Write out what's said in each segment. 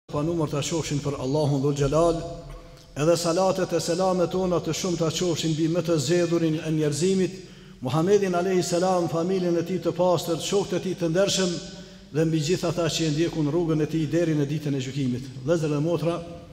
Pa numër të qofshin për Allahun dhul Gjelal, edhe salatet e selamet tona të shumë të qofshin bi më të zgjedhurin e njerëzimit, Muhammedin a.s. familjen e tij të pastër, shokët e tij të ndershëm dhe mbi gjithë ata që e ndjekun rrugën e tij deri në ditën e gjykimit. Vëllezër dhe motra,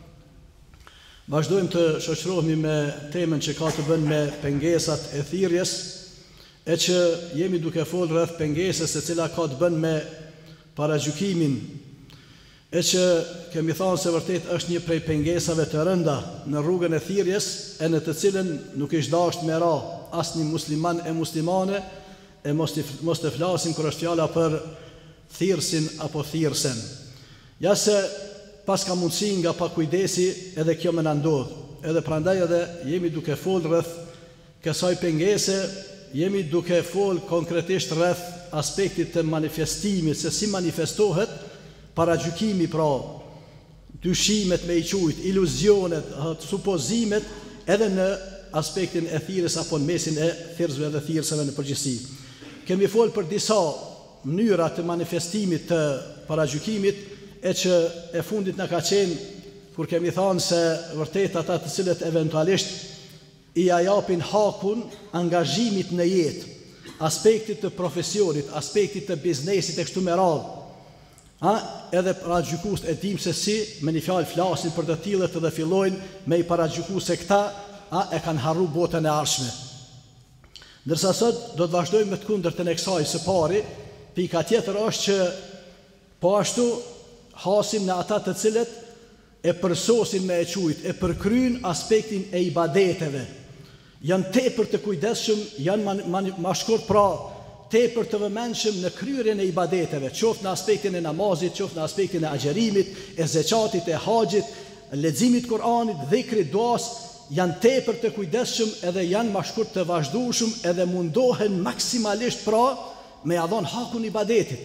vazhdojmë të shoqërohemi me temën që ka të bënë me pengesat e thirrjes, e që jemi duke folur rreth pengesës e cila ka të bënë me paragjykimin, e që kemi thënë se vërtet është një prej pengesave të rënda në rrugën e thirrjes, e në të cilën nuk është dashur me ra asnjë musliman e muslimane, e mos të flasim kur është fjala për thirrsin apo thirrsen. Ja se pas ka mundësi nga pa kujdesi edhe kjo më na ndodh. Edhe prandaj edhe jemi duke folur rreth kësaj pengese, jemi duke folur konkretisht rreth aspektit të manifestimit, se si manifestohet paragjykimi, pra dyshimet me i qujt, iluzionet, supozimet, edhe në aspektin e thirrjes apo në mesin e thirrësve dhe thirrsave në përgjithësi. Kemi folur për disa mënyra të manifestimit të paragjykimit, e që e fundit na ka qenë kur kemi thënë se vërtet ata të cilët eventualisht i japin hakun angazhimit në jetë, aspektit të profesionit, aspektit të biznesit e kështu me radhë, edhe paragjykues e dim se si me një fjalë flasin për të tillët dhe fillojnë me i paragjykuar se këta e kanë harru botën e ardhshme. Ndërsa sot do të vazhdojmë me të kundërtën e kësaj. Së pari, pika tjetër është që po ashtu hasim në ata të cilët e përsosin me e qujt, e përkryen aspektin e ibadeteve. Janë tepër të kujdesshëm, janë mashkurt, pra tepër të vëmendshëm në kryerjen e ibadeteve, qoftë në aspektin e namazit, qoftë në aspektin e agjerimit, e zeqatit, e haxhit, leximit Kur'anit, dhikrit, duas, janë tepër të kujdesshëm edhe janë mashkurt të vazhdueshëm edhe mundohen maksimalisht pra me ia dhon hakun ibadetit.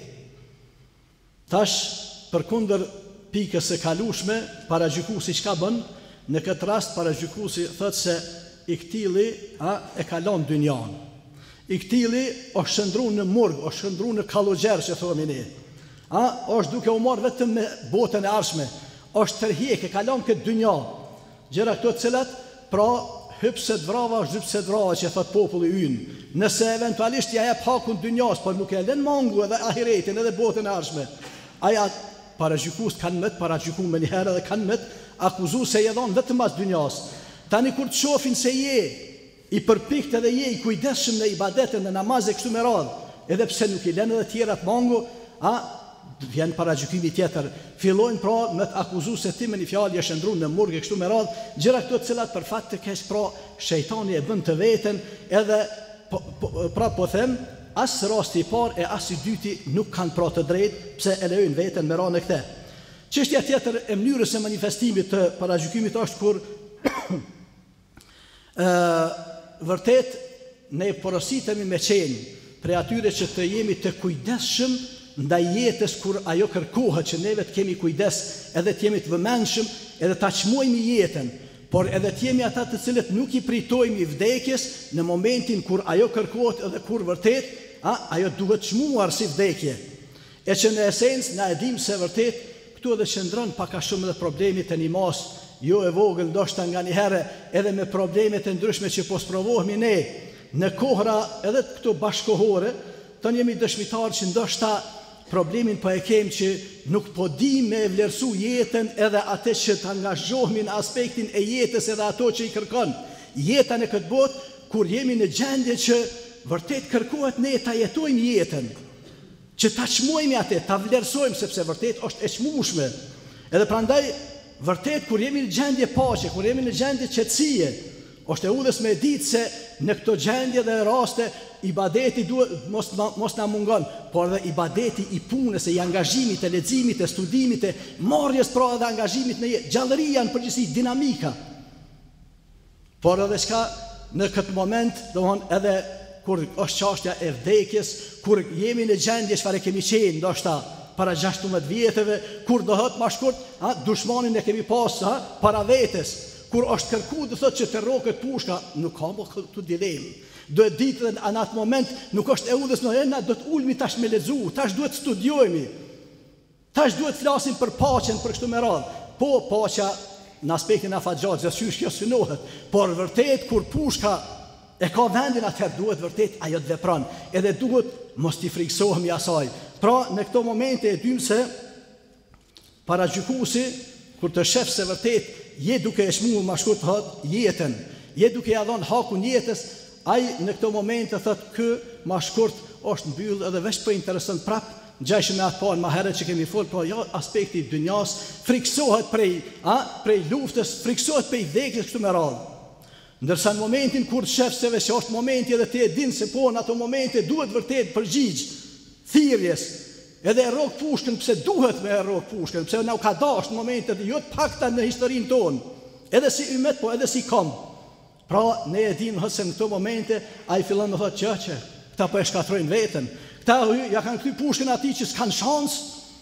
Tash përkundër pikës së kalueshme, paragjykuesi çka bën? Në këtë rast paragjykuesi thotë se i ktilli e kalon dynjan. I ktilli është shëndru në murg, është shëndru në kallogjer, që thomi ne. Është duke u marrë vetëm me botën e ardhshme, është tërhiqë, kalon këtë dynja. Gjëra këto të cilat, pra hypset vrava, është hypset vrava që thot populli ynë. Nëse eventualisht ja jep hakun dynjas, por nuk e lën mangu edhe ahiretin, edhe botën e ardhshme. Aja paragjykues kanë më të paragjykuar më një herë dhe kanë më të akuzuar se i dhon vetëm as dynjas. Tani kur të shohin se je i përpikt edhe je i kujdesshëm në ibadete, në namaz e kështu me radhë, edhe pse nuk i lënë edhe tjerat mangu, vjen paragjykimi tjetër. Fillojnë pra me të akuzuar se ti me një fjalë je shndruar në murg e kështu me radhë, gjëra këto të cilat për fat të keq pra shejtani e bën të veten, edhe po them, as rasti i parë e as i dyti nuk kanë pra të drejtë, pse e lejojnë veten me ranë këtë. Çështja tjetër e mënyrës së manifestimit të paragjykimit është kur vërtet ne porositemi me qenë prej atyre që të jemi të kujdesshëm ndaj jetës kur ajo kërkohet që neve të kemi kujdes, edhe të jemi të vëmendshëm, edhe ta çmojmë jetën, por edhe të jemi ata të cilët nuk i pritojmë i vdekjes në momentin kur ajo kërkohet edhe kur vërtet ajo duhet çmuar si vdekje. E që në esencë na e dim se vërtet këtu edhe shndron pak a shumë edhe problemi të një mas jo e vogël, ndoshta nga një herë edhe me problemet e ndryshme që po sprovohemi ne në kohra edhe këto bashkohore, të jemi dëshmitar që ndoshta problemin po e kem që nuk po di me vlerësu jetën edhe atë që të angazhohemi në aspektin e jetës edhe ato që i kërkon. Jeta në këtë botë, kur jemi në gjendje që vërtet kërkohet ne ta jetojmë jetën, që ta çmojmë atë, ta vlerësojmë sepse vërtet është e çmueshme. Edhe prandaj vërtet kur jemi në gjendje paqe, kur jemi në gjendje qetësie, është e udhës me ditë se në këto gjendje dhe raste ibadeti duhet mos na mungon, por edhe ibadeti i punës, i angazhimit, e leximit, e studimit, e marrjes pra edhe angazhimit në jetë, gjallëria në përgjithësi, dinamika. Por edhe çka në këtë moment, domthon edhe kur është çështja e vdekjes, kur jemi në gjendje çfarë kemi qenë, ndoshta para 16 vjetëve, kur do hëtë ma shkurt, dushmanin e kemi pas para vetes, kur është kërku dhe thot që të rokët pushka, nuk ka më këtë dilemë. Do e ditë dhe në atë moment nuk është e udhës në ena, do të ulmi tash me lezu, tash duhet studiojmi. Tash duhet flasim për paqen, për kështu me radhë. Po, paqja në aspektin e Faxhat, gjithçka kjo synohet, por vërtet kur pushka e ka vendin, atëherë duhet vërtet ajo të vepron, edhe duhet mos t'i friksohemi asaj. Pra, në këto momente e dymë se paragjykuesi, kur të shef se vërtet je duke e shmuar më shkurt thot jetën, je duke ia dhënë hakun jetës, ai në këto momente thot kë më shkurt është mbyll edhe veç për interesën prap. Gjajshëm me atë parë më herët që kemi folë, po jo aspekti i dynjas, friksohet prej luftës, friksohet prej vdekjes kështu me radhë. Ndërsa në momentin kur shef se veç është momenti edhe ti e din se po në ato momente duhet vërtet përgjigj thirrjes, edhe e rrok pushkën pse duhet me e rrok pushkën, pse na u ka dashur në momentet jo të pakta në historinë tonë, edhe si ymet po edhe si kom. Pra ne e dim se në këto momente ai fillon të thotë që këta po e shkatrojnë veten. Këta ja kanë kthy pushkën atij që s'kan shans.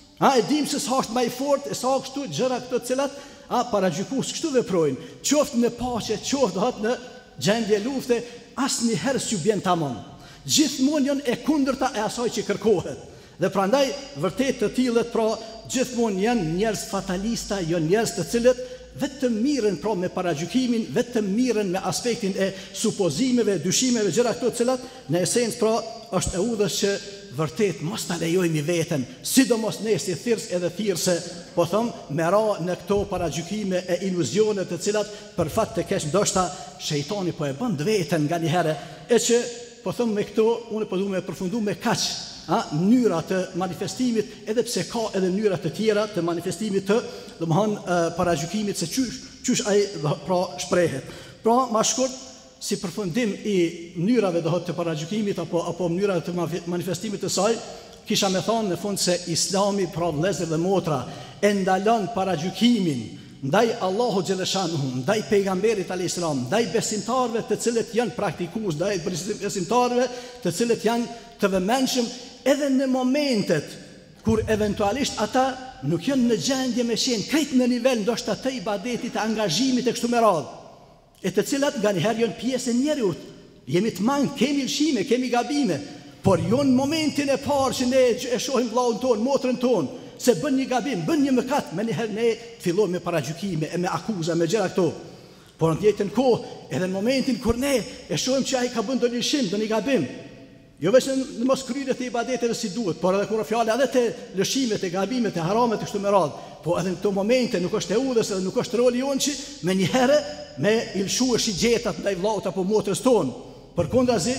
E dim se s'është më i fortë, sa kështu gjëra këto të cilat paragjykues kështu veprojnë. Qoftë në paqe, qoftë në gjendje lufte, asnjëherë s'ju bjen tamam. Gjithmonë janë e kundërta e asaj që kërkohet. Dhe prandaj vërtet të tillët pra gjithmonë janë njerëz fatalista, janë njerëz të cilët vetëm mirën pra me paragjykimin, vetëm mirën me aspektin e supozimeve, dyshimeve, gjëra këto të cilat në esencë pra është e udhës që vërtet mos ta lejojmë veten, sidomos ne si thirrës edhe thirrse, po them, me ra në këto paragjykime e iluzione të cilat për fat të keq ndoshta shejtani po e bën veten nganjëherë, e që po them me këto unë po duam të përfundoj me kaq mënyra të manifestimit, edhe pse ka edhe mënyra të tjera të manifestimit të, domethënë paragjykimit se çysh ai pra shprehet. Pra më shkurt si përfundim i mënyrave të paragjykimit apo mënyrave të manifestimit të saj, kisha me thonë në fund se Islami pra vëllezër dhe motra e ndalon paragjykimin ndaj Allahu xhaleshanuhu, ndaj pejgamberit alayhis salam, ndaj besimtarëve të cilët janë praktikues, ndaj besimtarëve të cilët janë të vëmendshëm edhe në momentet kur eventualisht ata nuk janë në gjendje me qenë krejt në nivel ndoshta të ibadetit, të angazhimit e kështu me radhë, e të cilat nganjëherë janë pjesë e njerëzit. Jemi të mangë, kemi lëshime, kemi gabime, por jo në momentin e parë që ne e shohim vllahun ton, motrën ton, se bën një gabim, bën një mëkat, më njëherë ne fillojmë me paragjykime, me akuza, me gjëra këto. Por në të njëjtën kohë, edhe në momentin kur ne e shohim që ai ka bën ndonjë lëshim, ndonjë gabim, jo vetëm në mos kryerjet e ibadeteve si duhet, por edhe kur fjala edhe te lëshimet e gabimet e haramet kështu me radhë, po edhe në këto momente nuk është e udhës edhe nuk është roli jonë që me njëherë me ilshuar shigjetat ndaj vllaut apo motrës tonë. Përkundazi,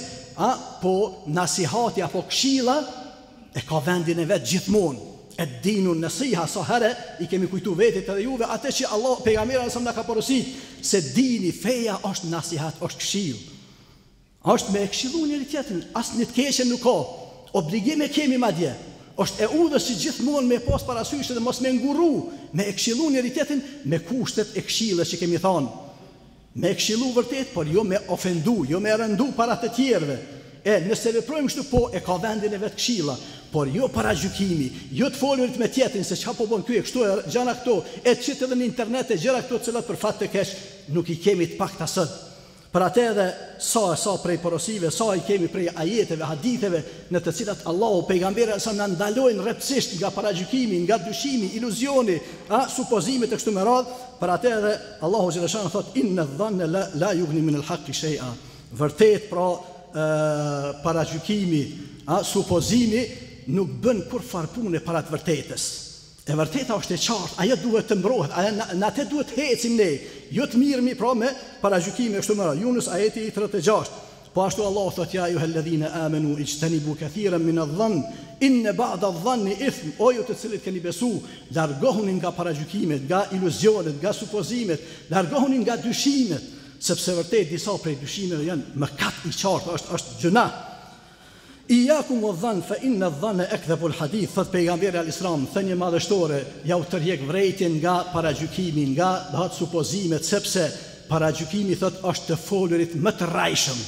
po nasihati apo këshilla e ka vendin e vet gjithmonë. E dinu nasiha sa herë i kemi kujtu vetit edhe juve atë që Allah pejgamberi sa na ka porosit se dini feja është nasihat, është këshill. Është me këshillu njëri tjetrin, asnjë të keqe nuk ka. Obligime kemi madje. Është e udhës që gjithmonë me pas parasysh dhe mos me ngurru, me këshillu njëri tjetrin me kushtet e këshillës që kemi thënë. Me këshillu vërtet, por jo me ofendu, jo me rëndu para të tjerëve. Nëse veprojmë kështu, po e ka vendin e vet këshilla, por jo paragjykimi, jo të folurit me tjetrin se çka po bën ky e kështu e gjëra këto, e çit edhe në internet e gjëra këto të cilat për fat të keq nuk i kemi të pakta sot. Për atë edhe sa prej porosive, sa i kemi prej ajeteve, haditheve në të cilat Allahu pejgamberi sa na ndalojnë rreptësisht nga paragjykimi, nga dyshimi, iluzioni, supozime të kështu me radhë. Për atë edhe Allahu xhaleshan thot inna dhanna la yughni min al-haqqi shay'a. Vërtet pra paragjykimi, supozimi nuk bën kur farpune para të vërtetës. E vërteta është e qartë, ajo duhet të mbrohet, në atë duhet hecim ne, jo të mirëmi pra me paragjykime kështu me radhë. Yunus ajeti 36. Po ashtu Allah thot ja ayyuhalladhina amanu ijtanibu kathiran min adh-dhann inna ba'da adh-dhanni ithm. O ju të cilët keni besu, largohuni nga paragjykimet, nga iluzionet, nga supozimet, largohuni nga dyshimet, sepse vërtet disa prej dyshimeve janë mëkat i qartë, është gjuna. Iyakum wadh-dhann fa inna adh-dhanna akdhabu al-hadith. Thot pejgamberi al-Islam, thënie madhështore, ja u tërheq vërejtjen nga paragjykimi, nga supozimet, sepse paragjykimi thot është të folurit më të rrajshëm.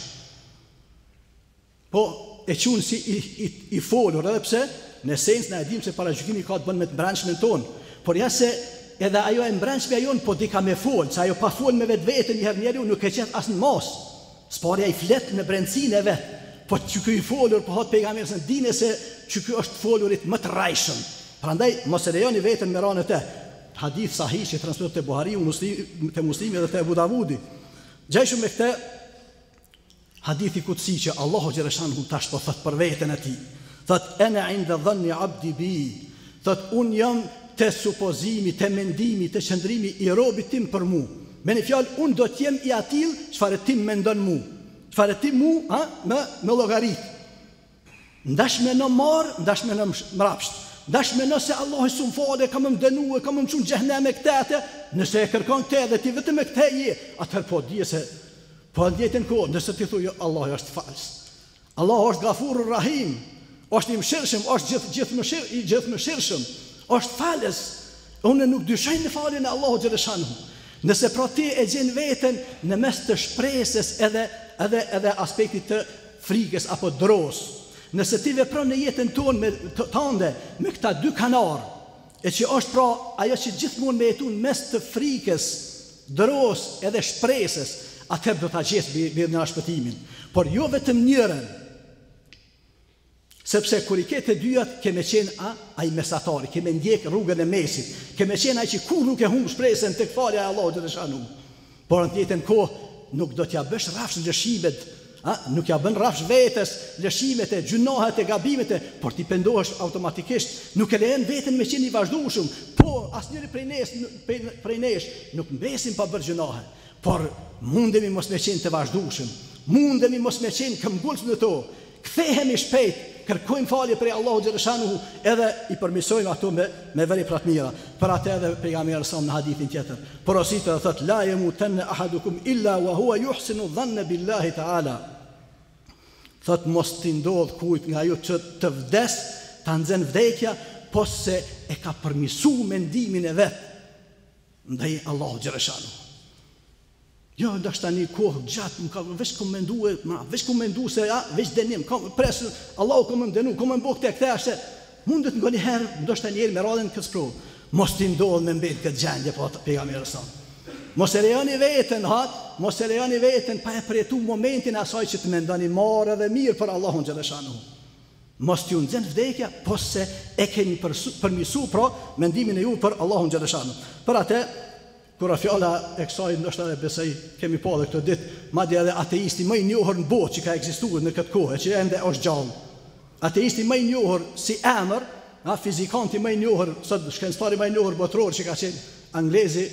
Po e qunë si i folur, edhe pse në esencë na e dim se paragjykimi ka të bën me të brendshmën tonë, por ja se edhe ajo e brendshmja jon po di ka me fol, se ajo pa fol me vetveten njeriu nuk e qet as në mos. S'pari ai flet në brendsinë e vet. Po që ky i folur, po hot pejgamberi se dinë se që ky është folurit më të rrajshëm. Prandaj mos e lejoni veten me ranë te. Hadith sahih që transmetohet te Buhariu, te Muslimi dhe te Abu Davudi. Gjejshëm me këtë hadithi kutsi që Allahu xhaleshanhu tash po thot për veten e tij. Thot ana inda dhanni abdi bi. Thot un jam te supozimi, te mendimi, te qëndrimi i robit tim për mu. Me një fjalë, un do t'jem i atill çfarë ti mendon mu. Çfarë ti mu, me llogarit. Ndash me në marr, ndash me në mrapsht. Ndash me nëse Allah i sun fale, kam më dënue, kam më çun xhehenem me këtë, nëse e kërkon këtë dhe ti vetëm me këtë je, atëherë po dije se po ndjetën kohë, nëse ti thuaj Allah është falës. Allah është Gafurur Rahim, është i mëshirshëm, është gjithmëshirshëm, është falës. Unë nuk dyshoj në faljen e Allahut xhaleshanhu. Nëse pra ti e gjen veten në mes të shpresës edhe aspektit të frikës apo dros. Nëse ti vepron në jetën tonë me këta dy kanar, e që është pra ajo që gjithmonë me jetun mes të frikës, dros edhe shpresës, atëherë do ta gjesh në shpëtimin. Por jo vetëm njërin. Sepse kur i ke të dyjat, keme qenë ai mesatari, keme ndjek rrugën e mesit, keme qenë ai që kur nuk e humb shpresën tek falja e Allahut xhaleshanhu. Por në të njëjtën kohë nuk do t'ja bësh rrafsh lëshimet, nuk ja bën rrafsh vetes lëshimet e gjunohet e gabimet, por ti pendohesh automatikisht, nuk e lejon veten me qenë i vazhdueshëm. Po asnjëri prej nesh nuk mbesim pa bërë gjunohe, por mundemi mos me qenë të vazhdueshëm, mundemi mos me qenë këmbgulës në to. Kthehemi shpejt, kërkojmë falje prej Allahut xhaleshanhu edhe i përmirësojmë ato me vepra të mira. Për atë edhe pejgamberi sa në hadithin tjetër porositë dhe thot la yamutanna ahadukum illa wa huwa yuhsinu dhanna billahi ta'ala. Thot mos t'i ndodh kujt nga ju që të vdes, ta nxen vdekja, po se e ka përmirësuar mendimin e vet ndaj Allahut xhaleshanhu. Jo, ndoshta një kohë gjatë, veç ku mendu se veç dënim, pres Allahu ka më dënu, ka më bë këtë ashtë. Mundet nganjëherë, ndoshta një herë me radhën këtë sprovë. Mos t'i ndodh me mbet këtë gjendje po pejgamberi sa. Mos e lejoni veten pa e përjetuar momentin asaj që të mendoni marrë dhe mirë për Allahun xhaleshanhu. Mos t'ju nxen vdekja, po se e keni përmirësuar pra mendimin e ju për Allahun xhaleshanhu. Për atë kur fjala e kësaj ndoshta e besoj kemi pa edhe këtë ditë, madje edhe ateisti më i njohur në botë që ka ekzistuar në këtë kohë, që ende është gjallë. Ateisti më i njohur si emër, fizikanti më i njohur, sot shkencëtari më i njohur botror që ka qenë anglezi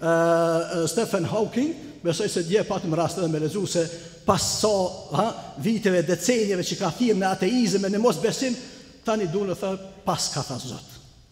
Stephen Hawking, besoj se dje patëm rast edhe me lexu se pas sa viteve, decenjeve që ka thirrë në ateizëm e në mosbesim, tani duhet të thë pas ka thënë Zot.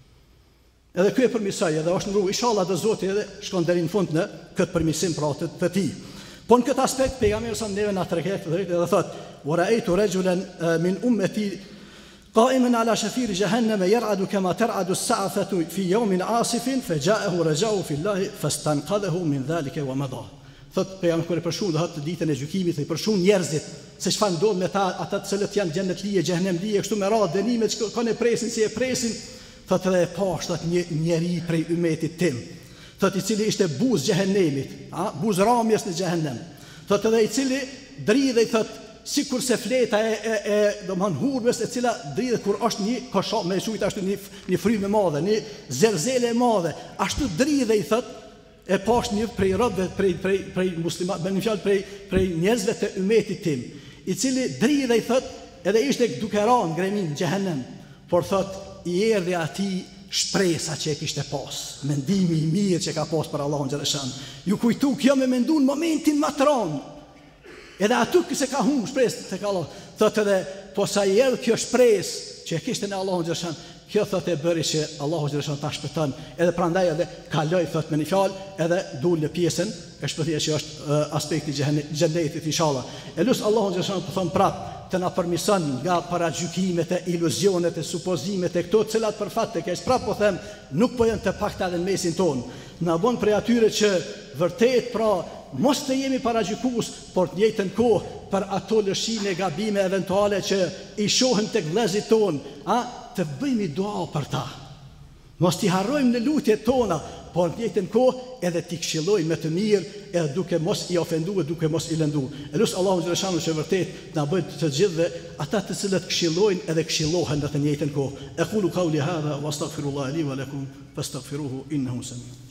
Edhe ky e përmirësoi, edhe është në rrugë, inshallah do Zoti edhe shkon deri në fund në këtë përmirësim pra të tij. Po në këtë aspekt pejgamberi sa neve na treghet drejt edhe thot: "Wa ra'aytu rajulan min ummati qa'iman 'ala shafir jahannam yar'adu kama tar'adu as-sa'fatu fi yawmin 'asifin faja'ahu raja'u fi Allah fastanqadhahu min dhalika wa madha." Thot pejgamberi kur e përshun të ditën e gjykimit, i përshun njerëzit se çfarë ndodh me ata të cilët janë xhennet lije, xhehenem lije, kështu me radhë dënimet që kanë presin si e presin. Thot edhe e pashtat një njeri prej ummetit tim, thot i cili ishte buz xhehenemit, buz ramjes në xhehenem. Thot edhe i cili dridhej, thot sikur se fleta e domthon hurmes e cila dridhet kur është një kosha me shujt ashtu një frymë e madhe, një zerzele e madhe, ashtu dridhej thot e pash një prej robëve prej muslimanëve, në fjalë prej njerëzve të ummetit tim, i cili dridhej thot edhe ishte duke rënë gremin në xhehenem, por thot i erdhi ati shpresa që e kishte pas, mendimi i mirë që ka pas për Allahun xhaleshan. Ju kujtu kjo me mendu në momentin më të rënd. Edhe aty se ka humbur shpresën tek Allah. Thotë edhe po sa i erdhi kjo shpresë që e kishte në Allahun xhaleshan, kjo thotë e bëri që Allahu xhaleshan ta shpëton. Edhe prandaj edhe kaloi thotë me një fjalë edhe dul në pjesën e shpëthjes që është aspekti i xhennetit inshallah. Elus Allahu xhaleshan po thon prap të na përmirëson nga paragjykimet e iluzionet e supozimet e këto të cilat për fat tek prap po them nuk po janë të pakta edhe në mesin ton. Na bën prej atyre që vërtet pra mos të jemi paragjykues, por të njëjtën kohë për ato lëshime e gabime eventuale që i shohim tek vëllezërit ton, të bëjmë dua për ta. Mos t'i harrojmë në lutjet tona, por në të njëjtën kohë edhe t'i këshilloj me të mirë, edhe duke mos i ofenduar, duke mos i lënduar. Elus Allahu xhaleshanu që vërtet na bëj të gjithëve ata të cilët këshillojnë edhe këshillohen në të njëjtën kohë. Aqulu qawli hadha wastaghfirullaha li wa lakum fastaghfiruhu innahu samiun.